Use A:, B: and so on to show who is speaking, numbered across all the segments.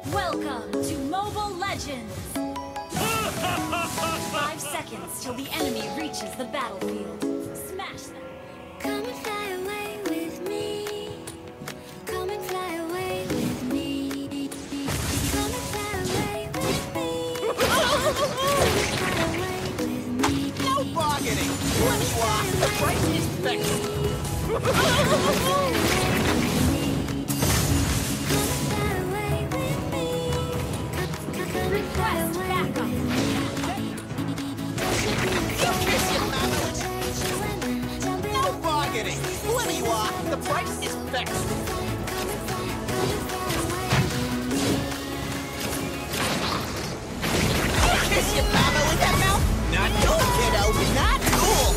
A: Welcome to Mobile Legends! 5 seconds till the enemy reaches the battlefield. Smash them!
B: Come and fly away with me. Come and fly away with me. Come and fly away with me. Come and fly away with me.
C: No bargaining! Let's walk! The price is fixed!
A: Request backup!
C: No bargaining! Let me walk! The price is fixed! Kiss your mama with that mouth? Not cool, kiddo! Not cool!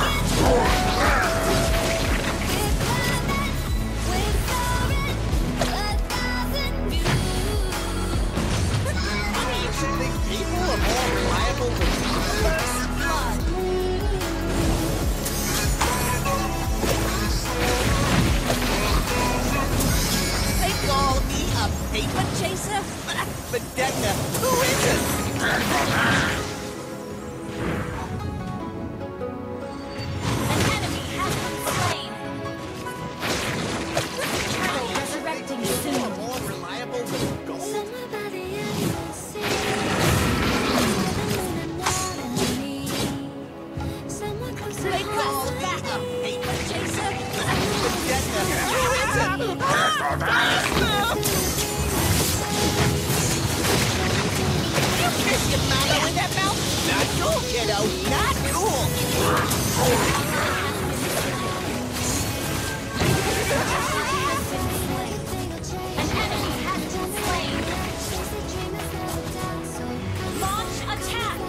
C: You should think people are more reliable than first blood! They call me a paper chaser? But Vegeta, who is it?
A: An enemy has been slain! Turtle resurrecting
C: People
A: soon!
C: are more reliable than gold?
B: Somewhere by the end of the sea. Someone close to
C: They call me a paper chaser? But Vegeta, who is it? You kiss your mama with that mouth? Not cool, kiddo. Not cool.
A: An enemy has been slain! Launch attack!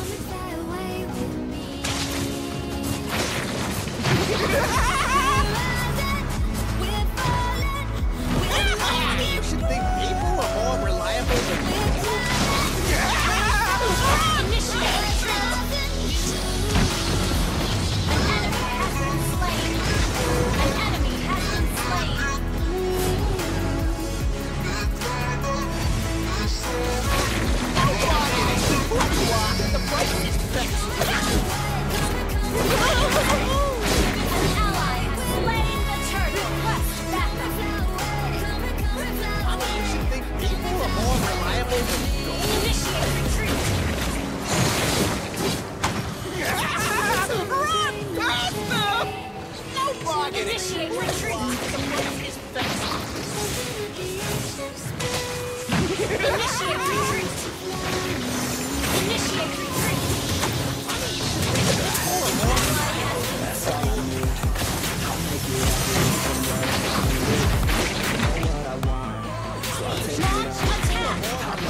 C: You should think people are more reliable than
A: Initiate retreat! An enemy has been slain! An enemy has been slain!
C: the price is fixed.
A: An ally has slain the turtle! Request backup!
C: You should think people are more reliable than gold.
A: Initiate retreat!
C: Run! No bargaining.
A: Initiate retreat!
C: The price is fixed.
A: Initiate retreat! Initiate retreat! Launch attack!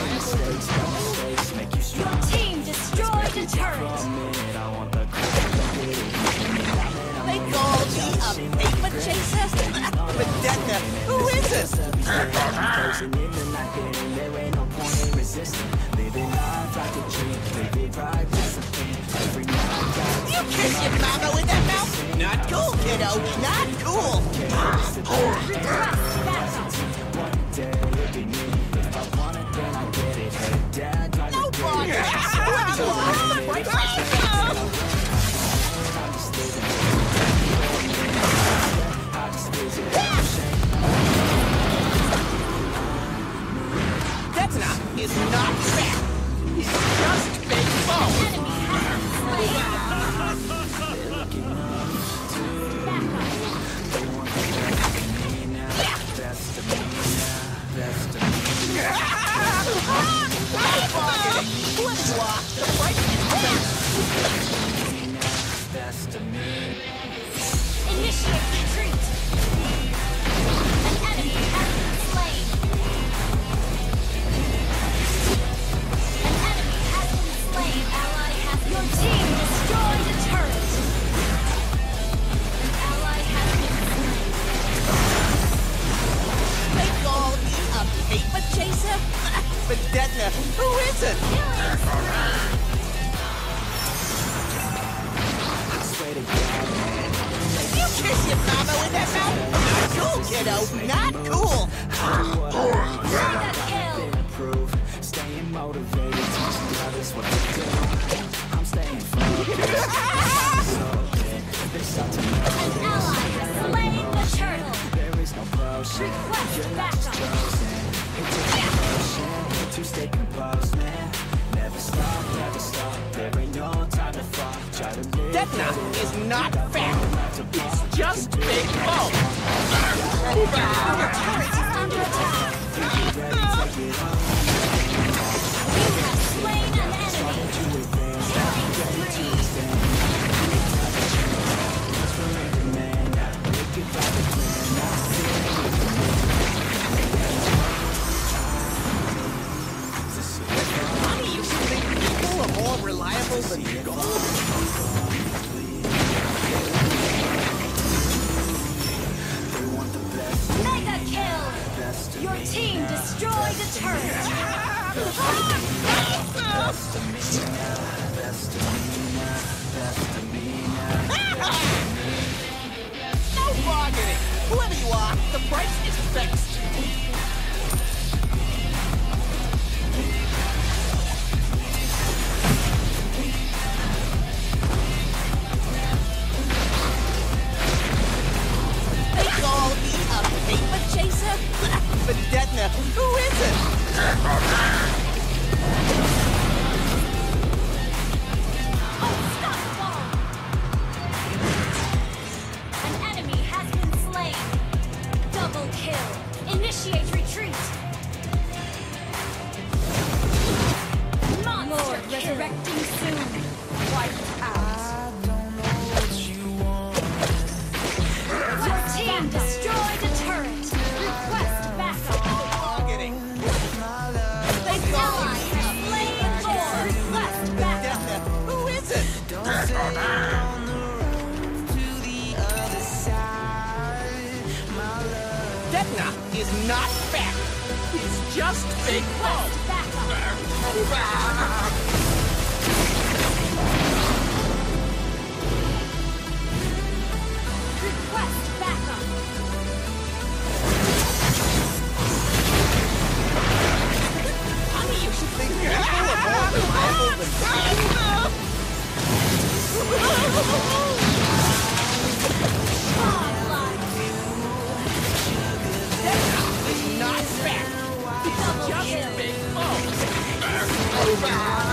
A: Your team destroyed a turret!
C: They call me a paper chaser? But Vegeta, who is this? You kiss your mama with that mouth? Not cool, kiddo. Not cool.
A: Request backup!
C: No bargaining. Vegeta is not fat. He's just big bone.
A: Enemy has been slain! Backup!
C: Let's walk. The price is fixed.
A: Initiate retreat! An enemy has been slain! An enemy has been slain! Ally has your team destroyed a turret! An ally has been slain!
C: They call me a paper chaser? But Vegeta, who is it? You kiss your mama with that mouth? Not cool, kiddo. Not cool.
A: Mega kill!
C: not fact. It's just big bone.
A: Your turret is under attack. You have slain an enemy. Killing spree.
C: Honey, you think people are more reliable than gold?
A: Mega kill! Your team destroyed a turret.
C: No bargaining! Whoever you are, the price is fixed. They call me a paper chaser? Vedetna, who isn't?
A: Unstoppable! An enemy has been slain. Double kill. Initiate retreat. Monster resurrecting soon. Wiped out. Your team destroyed a turret. Request backup.
C: Bargaining. They
A: Ally
C: call me
A: has slain Lord. Request backup.
C: Vedetna, who isn't? Vedetna is not fat. It's just big bone.
A: Request backup. Request backup.
C: Honey, you should think people are more reliable than
A: Godlike.
C: Vedetna is not fat. It's
A: Double
C: just
A: kill.
C: big bone.